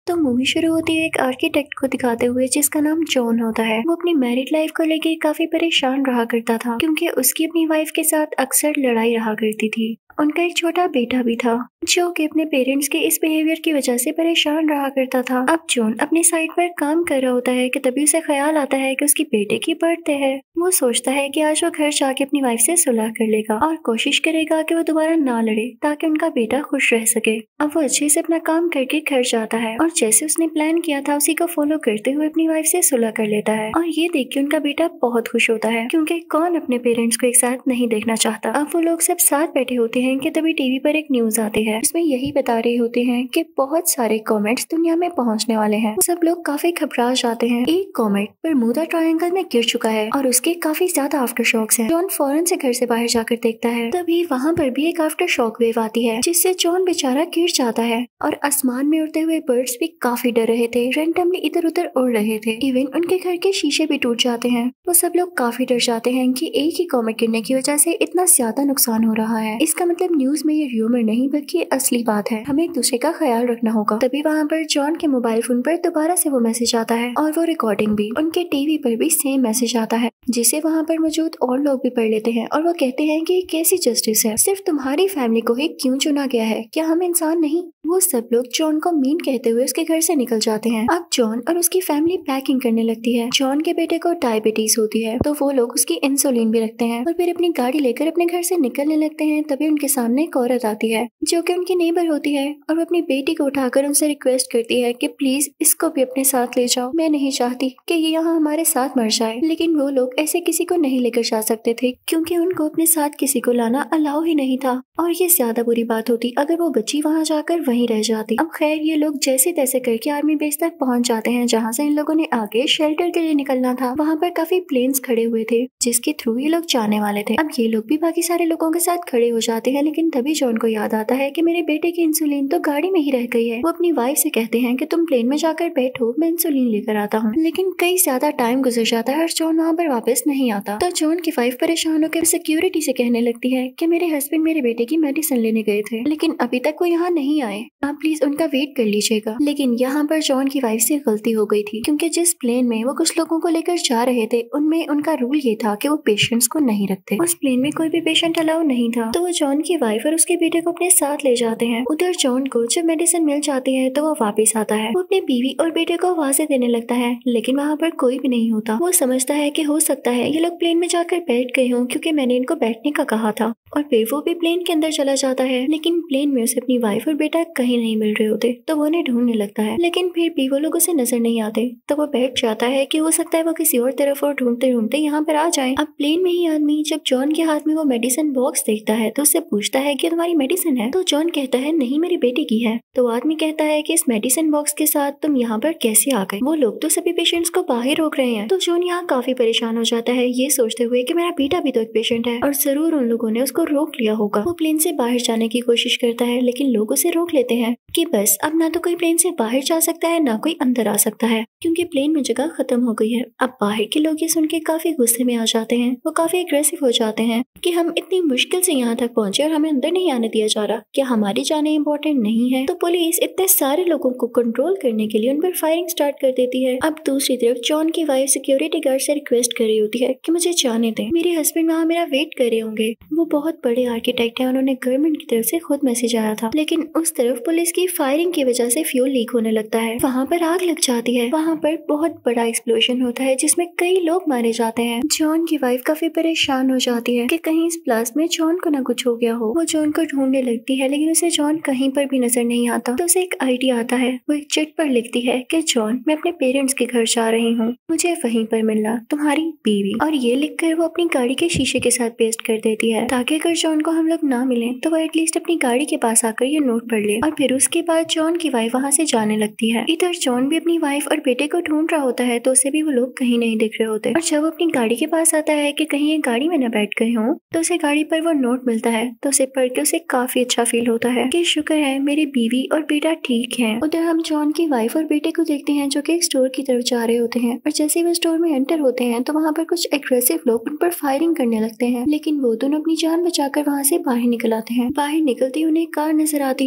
तो मूवी शुरू होती है एक आर्किटेक्ट को दिखाते हुए जिसका नाम जॉन होता है। वो अपनी मैरिड लाइफ को लेके काफी परेशान रहा करता था क्योंकि उसकी अपनी वाइफ के साथ अक्सर लड़ाई रहा करती थी। उनका एक छोटा बेटा भी था जो कि अपने पेरेंट्स के इस बिहेवियर की वजह से परेशान रहा करता था। अब जॉन अपनी साइड पर काम कर रहा होता है कि तभी उसे ख्याल आता है कि उसकी बेटे की बर्थडे है। वो सोचता है कि आज वो घर जाके अपनी वाइफ से सुलह कर लेगा और कोशिश करेगा कि वो दोबारा ना लड़े ताकि उनका बेटा खुश रह सके। अब वो अच्छे से अपना काम करके घर जाता है और जैसे उसने प्लान किया था उसी को फॉलो करते हुए अपनी वाइफ से सुलह कर लेता है। और ये देख के उनका बेटा बहुत खुश होता है क्योंकि कौन अपने पेरेंट्स को एक साथ नहीं देखना चाहता। अब वो लोग सब साथ बैठे होते हैं कि तभी टीवी पर एक न्यूज आती है। इसमें यही बता रहे होते हैं कि बहुत सारे कॉमेट्स दुनिया में पहुंचने वाले हैं। सब लोग काफी घबरा जाते हैं। एक कॉमेट बरमूडा ट्रायंगल में गिर चुका है और उसके काफी ज्यादा आफ्टर शॉक्स हैं। जॉन फौरन से घर से बाहर जाकर देखता है, तभी वहाँ पर भी एक आफ्टर शॉक वेव आती है जिससे जॉन बेचारा गिर जाता है और आसमान में उड़ते हुए बर्ड्स भी काफी डर रहे थे, रैंडमली इधर उधर उड़ रहे थे। इवन उनके घर के शीशे भी टूट जाते हैं। वो सब लोग काफी डर जाते हैं कि एक ही कॉमेट गिरने की वजह से इतना ज्यादा नुकसान हो रहा है। इसका मतलब न्यूज में ये र्यूमर नहीं बल्कि असली बात है। हमें एक दूसरे का ख्याल रखना होगा। तभी वहाँ पर जॉन के मोबाइल फोन पर दोबारा से वो मैसेज आता है और वो रिकॉर्डिंग भी। उनके टीवी पर भी सेम मैसेज आता है जिसे वहाँ पर मौजूद और लोग भी पढ़ लेते हैं और वो कहते हैं कि कैसी जस्टिस है, सिर्फ तुम्हारी फैमिली को ही क्यों चुना गया है, क्या हम इंसान नहीं। वो सब लोग जॉन को मीन कहते हुए उसके घर से निकल जाते हैं। अब जॉन और उसकी फैमिली पैकिंग करने लगती है। जॉन के बेटे को डायबिटीज होती है तो वो लोग उसकी इंसुलिन भी रखते हैं और फिर अपनी गाड़ी लेकर अपने घर से निकलने लगते हैं। तभी उनके सामने एक औरत आती है जो कि उनकी नेबर होती है और वो अपनी बेटी को उठाकर उनसे रिक्वेस्ट करती है कि प्लीज इसको भी अपने साथ ले जाओ, मैं नहीं चाहती कि ये यहाँ हमारे साथ मर जाए। लेकिन वो लोग ऐसे किसी को नहीं लेकर जा सकते थे क्योंकि उनको अपने साथ किसी को लाना अलाउ ही नहीं था और ये ज्यादा बुरी बात होती अगर वो बच्ची वहाँ जाकर वहीं रह जाती। अब खैर ये लोग जैसे तैसे करके आर्मी बेस तक पहुंच जाते हैं जहाँ से इन लोगों ने आगे शेल्टर के लिए निकलना था। वहाँ पर काफी प्लेन्स खड़े हुए थे जिसके थ्रू ये लोग जाने वाले थे। अब ये लोग भी बाकी सारे लोगों के साथ खड़े हो जाते हैं लेकिन तभी जॉन को याद आता है कि मेरे बेटे की इंसुलिन तो गाड़ी में ही रह गई है। वो अपनी वाइफ से कहते हैं कि तुम प्लेन में जाकर बैठो, मैं इंसुलिन लेकर आता हूँ। लेकिन कई ज्यादा टाइम गुजर जाता है और जॉन वहाँ पर वापस नहीं आता। तो जॉन की वाइफ परेशान होकर सिक्योरिटी से कहने लगती है कि मेरे हस्बैंड मेरे बेटे की मेडिसिन लेने गए थे लेकिन अभी तक वो यहाँ नहीं आए, आप प्लीज उनका वेट कर लीजिएगा। लेकिन यहाँ पर जॉन की वाइफ से गलती हो गई थी क्योंकि जिस प्लेन में वो कुछ लोगों को लेकर जा रहे थे उनमें उनका रूल ये था कि वो पेशेंट्स को नहीं रखते। उस प्लेन में कोई भी पेशेंट अलाउ नहीं था तो वो जॉन की वाइफ और उसके बेटे को अपने साथ ले जाते हैं। उधर जॉन को जब मेडिसिन मिल जाती है तो वो वापस आता है। वो अपनी बीवी और बेटे को आवाजें देने लगता है लेकिन वहाँ पर कोई भी नहीं होता। वो समझता है कि हो सकता है ये लोग प्लेन में जाकर बैठ गए हों क्योंकि मैंने इनको बैठने का कहा था और फिर वो भी प्लेन के अंदर चला जाता है। लेकिन प्लेन में उसे अपनी वाइफ और बेटा कहीं नहीं मिल रहे होते तो वो उन्हें ढूंढने लगता है लेकिन फिर भी वो लोग उसे नजर नहीं आते। तो वो बैठ जाता है कि हो सकता है वो किसी और तरफ और ढूंढते ढूंढते यहाँ पर आ जाए। अब प्लेन में ही आदमी जब जॉन के हाथ में वो मेडिसिन बॉक्स देखता है तो उससे पूछता है कि तुम्हारी मेडिसिन है। तो जॉन कहता है नहीं मेरी बेटी की है। तो आदमी कहता है कि इस मेडिसिन बॉक्स के साथ तुम यहाँ पर कैसे आ गए, वो लोग तो सभी पेशेंट्स को बाहर रोक रहे हैं। तो जॉन यहाँ काफी परेशान हो जाता है ये सोचते हुए कि मेरा बेटा भी तो एक पेशेंट है और जरूर उन लोगों ने उसको रोक लिया होगा। वो प्लेन से बाहर जाने की कोशिश करता है लेकिन लोग उसे रोक लेते हैं कि बस अब ना तो कोई प्लेन से बाहर जा सकता है ना कोई अंदर आ सकता है क्योंकि प्लेन में जगह खत्म हो गई है। अब बाहर के लोग ये सुन के काफी गुस्से में आ जाते हैं। वो काफी एग्रेसिव हो जाते हैं कि हम इतनी मुश्किल से यहाँ तक पहुंचे और हमें अंदर नहीं आने दिया जा रहा, क्या हमारी जाने इम्पोर्टेंट नहीं है। तो पुलिस इतने सारे लोगों को कंट्रोल करने के लिए उन पर फायरिंग स्टार्ट कर देती है। अब दूसरी तरफ जॉन की वाइफ सिक्योरिटी गार्ड से रिक्वेस्ट कर रही होती है कि मुझे जाने दें, मेरे हस्बैंड वहाँ मेरा वेट कर रहे होंगे। वो बहुत बड़े आर्किटेक्ट है, उन्होंने गवर्नमेंट की तरफ से खुद मैसेज आया था। लेकिन उस तरफ पुलिस की फायरिंग की वजह से फ्यूल लीक होने लगता है, वहाँ पर आग लग जाती है। वहाँ पर बहुत बड़ा एक्सप्लोजन होता है जिसमें कई लोग मारे जाते हैं। जॉन की वाइफ काफी परेशान हो जाती है कि कहीं इस ब्लास्ट में जॉन को ना कुछ हो गया हो। वो जॉन को ढूंढने लगती है लेकिन उसे जॉन कहीं पर भी नजर नहीं आता। तो उसे एक आइडिया आता है। वो एक चिट पर लिखती है कि जॉन मैं अपने पेरेंट्स के घर जा रही हूँ, मुझे वहीं पर मिलना, तुम्हारी बीवी। और ये लिखकर वो अपनी गाड़ी के शीशे के साथ पेस्ट कर देती है ताकि अगर जॉन को हम लोग ना मिले तो वो एटलीस्ट अपनी गाड़ी के पास आकर ये नोट पढ़ ले। और फिर उसके बाद जॉन की वाइफ वहाँ से जाने लगती है। इधर जॉन भी अपनी वाइफ और बेटे को ढूंढ रहा होता है तो उसे भी वो लोग कहीं नहीं दिख रहे होते। और जब वो अपनी गाड़ी के पास आता है कि कहीं ये गाड़ी में न बैठ गए हों तो उसे गाड़ी पर वो नोट मिलता है। तो उसे पढ़ के उसे काफी अच्छा फील होता है कि शुक्र है मेरी बीवी और बेटा ठीक है। उधर हम जॉन की वाइफ और बेटे को देखते हैं जो कि एक स्टोर की तरफ जा रहे होते हैं और जैसे वो स्टोर में एंटर होते हैं तो वहाँ पर कुछ एग्रेसिव लोग उन पर फायरिंग करने लगते हैं। लेकिन वो दोनों अपनी जान बचाकर वहाँ से बाहर निकल आते हैं। बाहर निकलते ही उन्हें कार नजर आती है तो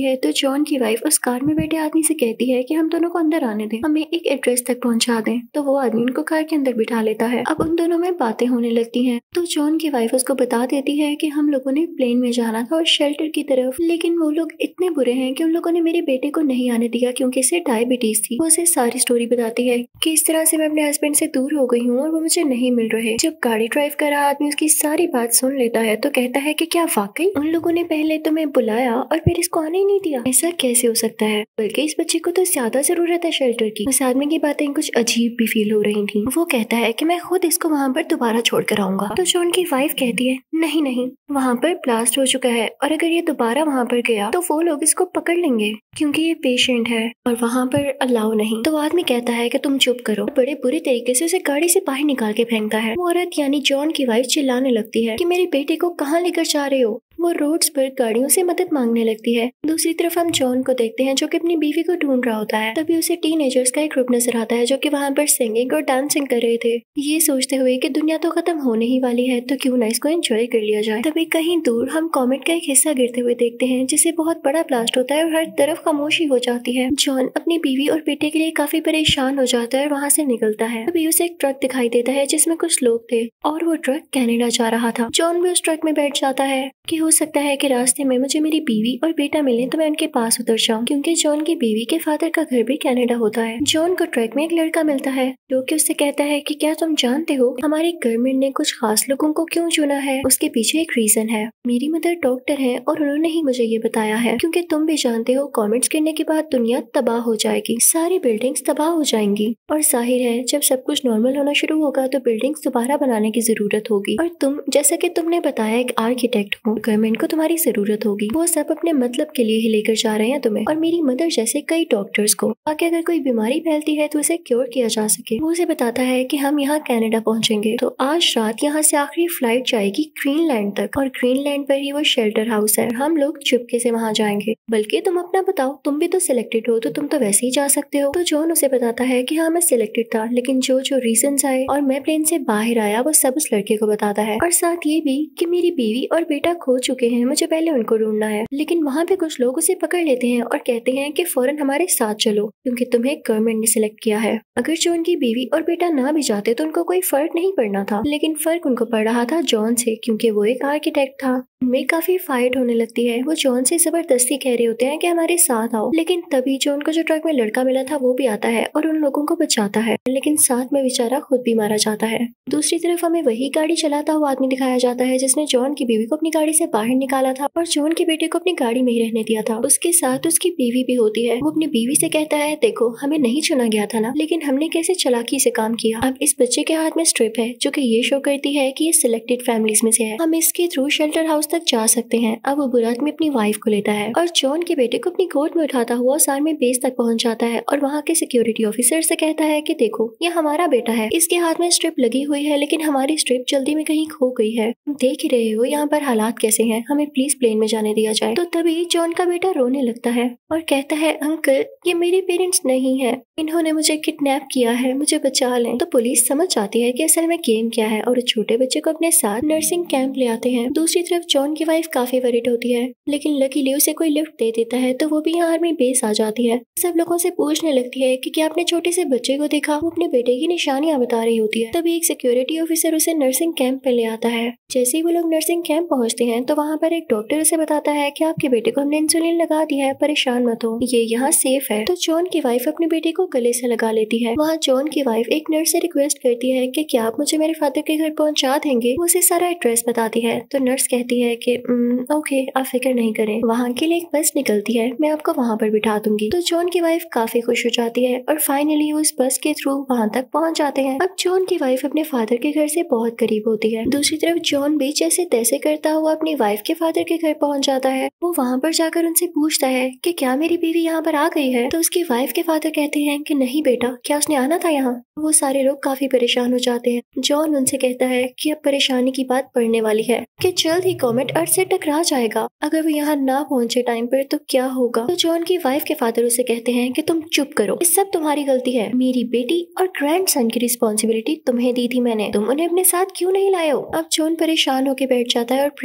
जॉन की वाइफ उस कार में बैठे आदमी से कहती है कि हम दोनों को अंदर आने दें, हमें एक एड्रेस तक पहुंचा दें। तो वो आदमी उनको कार के अंदर बिठा लेता है। अब उन दोनों में बातें होने लगती हैं। तो जॉन की वाइफ उसको बता देती है कि हम लोगों ने प्लेन में जाना था और शेल्टर की तरफ, लेकिन वो लोग इतने बुरे हैं कि उन लोगों ने मेरे बेटे को नहीं आने दिया क्योंकि इसे डायबिटीज थी। वो उसे सारी स्टोरी बताती है कि इस तरह से मैं अपने हस्बैंड से दूर हो गई हूँ और वो मुझे नहीं मिल रहे। जब गाड़ी ड्राइव कर रहा आदमी उसकी सारी बात सुन लेता है तो कहता है कि क्या वाकई उन लोगों ने पहले तुम्हें बुलाया और फिर इसको आने ही नहीं दिया? ऐसा कैसे हो सकता है? बल्कि इस बच्चे को तो ज्यादा जरूरत है शेल्टर की। उस आदमी की बातें कुछ अजीब भी फील हो रही थी। वो कहता है कि मैं खुद इसको वहाँ पर दोबारा छोड़ कर आऊंगा। तो जॉन की वाइफ कहती है नहीं नहीं, वहाँ पर ब्लास्ट हो चुका है और अगर ये दोबारा वहाँ पर गया तो वो लोग इसको पकड़ लेंगे क्योंकि ये पेशेंट है और वहाँ पर अलाउ नहीं। तो आदमी कहता है कि तुम चुप करो। बड़े बुरे तरीके से उसे गाड़ी से बाहर निकाल के फेंकता है। वो औरत यानी जॉन की वाइफ चिल्लाने लगती है कि मेरे बेटे को कहाँ लेकर जा रहे हो। वो रोड्स पर गाड़ियों से मदद मांगने लगती है। दूसरी तरफ हम जॉन को देखते हैं जो कि अपनी बीवी को ढूंढ रहा होता है। तभी उसे टीनेजर्स का एक ग्रुप नजर आता है जो कि वहाँ पर सिंगिंग और डांसिंग कर रहे थे, ये सोचते हुए कि दुनिया तो खत्म होने ही वाली है तो क्यों ना इसको एंजॉय कर लिया जाए। तभी कहीं दूर हम कॉमेट का एक हिस्सा गिरते हुए देखते हैं जिससे बहुत बड़ा ब्लास्ट होता है और हर तरफ खामोशी हो जाती है। जॉन अपनी बीवी और बेटे के लिए काफी परेशान हो जाता है और वहाँ से निकलता है। तभी उसे एक ट्रक दिखाई देता है जिसमें कुछ लोग थे और वो ट्रक कनाडा जा रहा था। जॉन भी उस ट्रक में बैठ जाता है कि हो सकता है कि रास्ते में मुझे मेरी बीवी और बेटा मिले तो मैं उनके पास उतर जाऊं, क्योंकि जॉन की बीवी के फादर का घर भी कनाडा होता है। जॉन को ट्रक में एक लड़का मिलता है जो कि उससे कहता है कि क्या तुम जानते हो हमारी गवर्नमेंट ने कुछ खास लोगों को क्यों चुना है? उसके पीछे एक रीजन है। मेरी मदर डॉक्टर है और उन्होंने ही मुझे ये बताया है, क्योंकि तुम भी जानते हो कॉमेट्स गिरने के बाद दुनिया तबाह हो जाएगी, सारी बिल्डिंग्स तबाह हो जाएंगी और जाहिर है जब सब कुछ नॉर्मल होना शुरू होगा तो बिल्डिंग्स दोबारा बनाने की जरूरत होगी और तुम जैसा कि तुमने बताया एक आर्किटेक्ट हो, गवर्नमेंट को तुम्हारी जरूरत होगी। वो सब अपने मतलब के लिए ही लेकर जा रहे हैं तुम्हें और मेरी मदर जैसे कई डॉक्टर्स को, ताकि अगर कोई बीमारी फैलती है तो उसे क्योर किया जा सके। वो उसे बताता है कि हम यहाँ कनाडा पहुंचेंगे तो आज रात यहाँ से आखिरी फ्लाइट जाएगी ग्रीनलैंड तक और ग्रीनलैंड पर ही वो शेल्टर हाउस है। हम लोग चुपके से वहाँ जाएंगे। बल्कि तुम अपना बताओ, तुम भी तो सिलेक्टेड हो तो तुम तो वैसे ही जा सकते हो। तो जॉन उसे बताता है कि हाँ मैं सिलेक्टेड था, लेकिन जो जो रीजंस आए और मैं प्लेन से बाहर आया वो सब उस लड़के को बताता है और साथ ये भी कि मेरी बीवी और बेटा खो चुके हैं, मुझे पहले उनको ढूंढना है। लेकिन वहाँ पे कुछ लोग उसे पकड़ लेते हैं और कहते हैं कि फौरन हमारे साथ चलो क्योंकि तुम्हें गवर्नमेंट ने सिलेक्ट किया है। अगर जो उनकी बीवी और बेटा ना भी जाते तो उनको कोई फर्क नहीं पड़ना था, लेकिन फर्क उनको पड़ रहा था जॉन से, क्योंकि वो एक आर्किटेक्ट था। उनमें काफी फाइट होने लगती है। वो जॉन से जबरदस्ती कह रहे होते हैं कि हमारे साथ आओ, लेकिन तभी जो उनको जो ट्रक में लड़का मिला था वो भी आता है और उन लोगों को बचाता है, लेकिन साथ में बेचारा खुद भी मारा जाता है। दूसरी तरफ हमें वही गाड़ी चलाता हुआ आदमी दिखाया जाता है जिसने जॉन की बीवी को अपनी गाड़ी से बाहर निकाला था और जॉन के बेटे को अपनी गाड़ी में ही रहने दिया था। उसके साथ उसकी बीवी भी होती है। वो अपनी बीवी से कहता है देखो हमें नहीं चुना गया था ना, लेकिन हमने कैसे चालाकी से काम किया। अब इस बच्चे के हाथ में स्ट्रिप है जो कि ये शो करती है कि ये सिलेक्टेड फैमिलीज में से है, हम इसके थ्रू शेल्टर हाउस तक जा सकते हैं। अब वो बुरा आदमी अपनी वाइफ को लेता है और जॉन के बेटे को अपनी गोद में उठाता हुआ आर्मी बेस तक पहुंच जाता है और वहाँ के सिक्योरिटी ऑफिसर से कहता है कि देखो ये हमारा बेटा है, इसके हाथ में स्ट्रिप लगी हुई है, लेकिन हमारी स्ट्रिप जल्दी में कहीं खो गई है। देख ही रहे हो यहाँ पर हालात कैसे हैं, हमें प्लीज प्लेन में जाने दिया जाए। तो तभी जॉन का बेटा रोने लगता है और कहता है अंकल ये मेरे पेरेंट्स नहीं है, इन्होंने मुझे किडनैप किया है, मुझे बचा लें। तो पुलिस समझ जाती है कि असल में गेम क्या है और छोटे बच्चे को अपने साथ नर्सिंग कैंप ले आते हैं। दूसरी तरफ जॉन की वाइफ काफी वरीड होती है, लेकिन लकीली उसे कोई लिफ्ट दे देता है तो वो भी यहाँ आर्मी बेस आ जाती है। सब लोगों से पूछने लगती है कि क्या आपने छोटे से बच्चे को देखा। वो अपने बेटे की निशानियां बता रही होती है। तभी एक सिक्योरिटी ऑफिसर उसे नर्सिंग कैंप पे ले आता है। जैसे ही वो लोग नर्सिंग कैंप पहुंचते हैं तो वहाँ पर एक डॉक्टर उसे बताता है कि आपके बेटे को हमने इंसुलिन लगा दिया है, परेशान मत हो, ये यहाँ सेफ है। तो जॉन की वाइफ अपने बेटे को गले से लगा लेती है। वहाँ जॉन की वाइफ एक नर्स से रिक्वेस्ट करती है कि क्या आप मुझे मेरे फादर के घर पहुँचा देंगे। वो उसे सारा एड्रेस बताती है तो नर्स कहती है कि ओके आप फिक्र नहीं करें, वहाँ के लिए एक बस निकलती है, मैं आपको वहाँ पर बिठा दूंगी। तो जॉन की वाइफ काफी खुश हो जाती है और फाइनली उस बस के थ्रू वहाँ तक पहुँच जाते हैं। अब जॉन की वाइफ अपने फादर के घर से बहुत करीब होती है। दूसरी तरफ जॉन भी जैसे तैसे करता हुआ अपनी वाइफ के फादर के घर पहुँच जाता है। वो वहाँ पर जाकर उनसे पूछता है कि क्या मेरी बीवी यहाँ पर आ गई है। तो उसकी वाइफ के फादर कहते हैं कि नहीं बेटा, क्या उसने आना था यहाँ। वो सारे लोग काफी परेशान हो जाते हैं। जॉन उनसे कहता है कि अब परेशानी की बात पड़ने वाली है कि जल्द ही कॉमेट अर्थ से टकरा जाएगा, अगर वो यहाँ ना पहुँचे टाइम पर तो क्या होगा। तो जॉन की वाइफ के फादर उसे कहते हैं कि तुम चुप करो, इस सब तुम्हारी गलती है, मेरी बेटी और ग्रैंडसन की रिस्पॉन्सिबिलिटी तुम्हें दी थी मैंने, तुम उन्हें अपने साथ क्यों नहीं लाए हो। अब जॉन परेशान होकर बैठ जाता है और प्रे कर रहा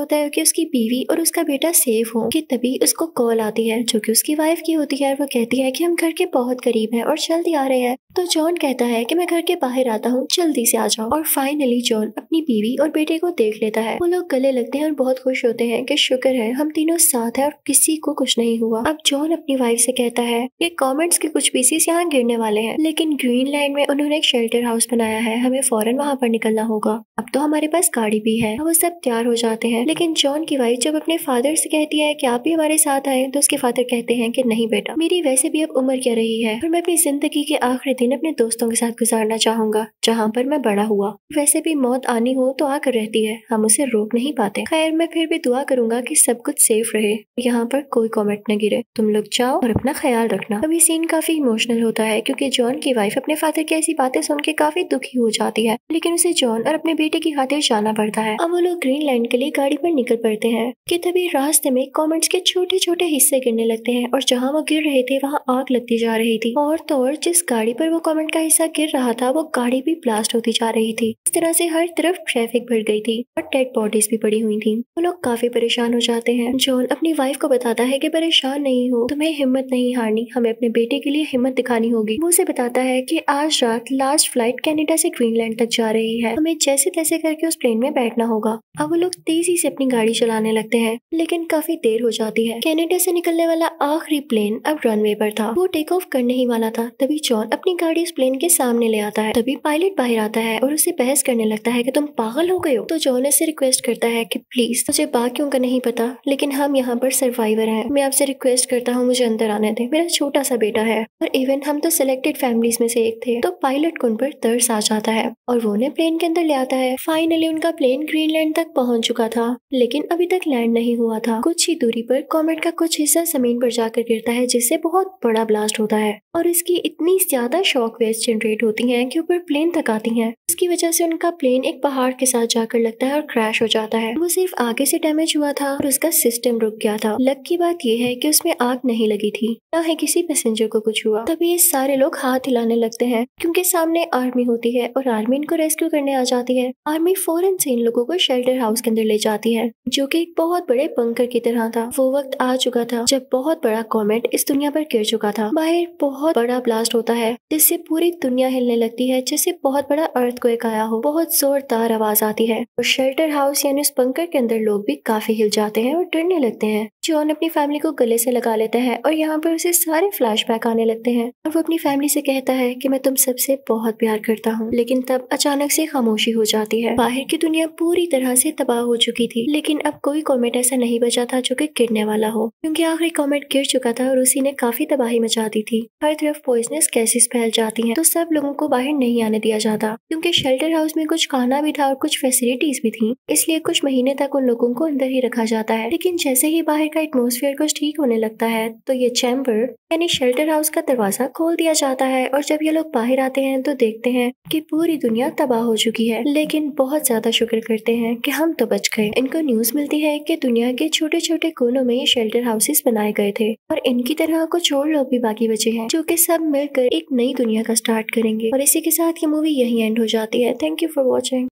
होता है कि उसकी बीवी और उसका बेटा सेफ हो कि तभी उसको कॉल आती है जो कि उसकी वाइफ की होती है। वो कहती है कि हम घर के बहुत करीब हैं और जल्दी आ रहे हैं। तो जॉन कहता है कि मैं घर के बाहर आता हूँ, जल्दी से आ जाओ। और फाइनली जॉन अपनी बीवी और बेटे को देख लेता है। वो लोग गले लगते हैं और बहुत खुश होते हैं कि शुक्र है हम तीनों साथ हैं और किसी को कुछ नहीं हुआ। अब जॉन अपनी वाइफ से कहता है कि कॉमेट्स के कुछ पीसेस यहाँ गिरने वाले हैं, लेकिन ग्रीनलैंड में उन्होंने एक शेल्टर हाउस बनाया है, हमें फौरन वहाँ पर निकलना होगा। अब तो हमारे पास गाड़ी भी है। अब वो सब तैयार हो जाते हैं, लेकिन जॉन की वाइफ जब अपने फादर से कहती है कि आप भी हमारे साथ आए, तो उसके फादर कहते हैं कि नहीं बेटा, मेरी वैसे भी अब उम्र क्या रही है और मैं अपनी जिंदगी के आखिरी दिन अपने दोस्तों के साथ गुजारना चाहूंगा जहाँ पर मैं बड़ा हुआ। वैसे भी मौत आनी हो तो आकर रहती है, हम उसे रोक नहीं पाते। खैर मैं फिर भी दुआ करूंगा कि सब कुछ सेफ रहे, यहाँ पर कोई कॉमेट न गिरे। तुम लोग जाओ और अपना ख्याल रखना। अब ये सीन काफी इमोशनल होता है क्योंकि जॉन की वाइफ अपने फादर की ऐसी बातें सुन के काफी दुखी हो जाती है, लेकिन उसे जॉन और अपने बेटे की खातिर जाना पड़ता है। अब वो लोग ग्रीनलैंड के लिए गाड़ी पर निकल पड़ते हैं कि तभी रास्ते में कॉमेट्स के छोटे छोटे हिस्से गिरने लगते हैं और जहाँ वो गिर रहे थे वहाँ आग लगती जा रही थी। और तो और जिस गाड़ी पर वो कॉमेट का हिस्सा गिर रहा था वो गाड़ी भी ब्लास्ट होती जा रही थी। इस तरह से हर तरफ ट्रैफिक बढ़ गई थी और डेड बॉडीज भी पड़ी हुई थी। वो लोग काफी परेशान हो जाते हैं। जॉन अपनी वाइफ को बताता है कि परेशान नहीं हो, तुम्हें हिम्मत नहीं हारनी, हमें अपने बेटे के लिए हिम्मत दिखानी होगी। वो उसे बताता है कि आज रात लास्ट फ्लाइट कनाडा से ग्रीनलैंड तक जा रही है, हमें जैसे तैसे करके उस प्लेन में बैठना होगा। अब वो लोग तेजी से अपनी गाड़ी चलाने लगते हैं, लेकिन काफी देर हो जाती है। कनाडा से निकलने वाला आखिरी प्लेन अब रनवे पर था, वो टेक ऑफ करने ही वाला था। तभी जॉन अपनी गाड़ी उस प्लेन के सामने ले आता है। तभी पायलट बाहर आता है और उसे बहस करने लगता है कि तुम पागल हो गए हो। तो जॉन से रिक्वेस्ट करता है कि प्लीज, मुझे बाकियों का नहीं पता, लेकिन हम यहाँ पर सर्वाइवर हैं, मैं आपसे रिक्वेस्ट करता हूँ मुझे अंदर आने दे, मेरा छोटा सा बेटा है और इवन हम तो सिलेक्टेड फैमिलीज में से एक थे। तो पायलट को उन पर तरस आ जाता है और वो उन्हें प्लेन के अंदर ले आता है। फाइनली उनका प्लेन ग्रीनलैंड तक पहुंच चुका था, लेकिन अभी तक लैंड नहीं हुआ था। कुछ ही दूरी पर कॉमेट का कुछ हिस्सा जमीन पर जाकर गिरता है, जिससे बहुत बड़ा ब्लास्ट होता है और इसकी इतनी ज्यादा शॉक वेव्स जनरेट होती हैं कि ऊपर प्लेन तक आती हैं। इसकी वजह से उनका प्लेन एक पहाड़ के साथ जाकर लगता है और क्रैश हो जाता है। वो सिर्फ आगे से डैमेज हुआ था और उसका सिस्टम रुक गया था। लक की बात यह है कि उसमें आग नहीं लगी थी, ना ही किसी पैसेंजर को कुछ हुआ। तभी ये सारे लोग हाथ हिलाने लगते हैं क्योंकि सामने आर्मी होती है और आर्मी इनको रेस्क्यू करने आ जाती है। आर्मी फौरन से इन लोगों को शेल्टर हाउस के अंदर ले जाती है, जो कि एक बहुत बड़े बंकर की तरह था। वो वक्त आ चुका था जब बहुत बड़ा कॉमेट इस दुनिया पर गिर चुका था। बाहर बहुत बड़ा ब्लास्ट होता है जिससे पूरी दुनिया हिलने लगती है, जैसे बहुत बड़ा अर्थक्वेक आया हो। बहुत जोरदार आवाज आती है और शेल्टर हाउस यानी उस बंकर के अंदर लोग भी काफी हिल जाते हैं और डरने लगते हैं। जॉन अपनी फैमिली को गले से लगा लेता है और यहाँ पर उसे सारे फ्लैशबैक आने लगते हैं और वो अपनी फैमिली से कहता है कि मैं तुम सबसे बहुत प्यार करता हूँ। लेकिन तब अचानक से खामोशी हो जाती है। बाहर की दुनिया पूरी तरह से तबाह हो चुकी थी, लेकिन अब कोई कॉमेट ऐसा नहीं बचा था जो कि गिरने वाला हो, क्योंकि आखिरी कॉमेट गिर चुका था और उसी ने काफी तबाही मचा दी थी। हर तरफ पॉइजनस गैसेस फैल जाती हैं, तो सब लोगों को बाहर नहीं आने दिया जाता क्योंकि शेल्टर हाउस में कुछ खाना भी था और कुछ फैसिलिटीज भी थी, इसलिए कुछ महीने तक उन लोगों को अंदर ही रखा जाता है। लेकिन जैसे ही बाहर का एटमॉस्फेयर कुछ ठीक होने लगता है तो ये चैम्बर यानी शेल्टर हाउस का दरवाजा खोल दिया जाता है और जब ये लोग बाहर आते हैं तो देखते हैं कि पूरी दुनिया तबाह हो चुकी है, लेकिन बहुत ज्यादा शुक्र करते हैं कि हम तो बच गए। इनको न्यूज मिलती है कि दुनिया के छोटे छोटे कोनों में ये शेल्टर हाउसेस बनाए गए थे और इनकी तरह कुछ और लोग भी बाकी बचे हैं जो कि सब मिलकर एक नई दुनिया का स्टार्ट करेंगे। और इसी के साथ ये मूवी यही एंड हो जाती है। Thank you for watching.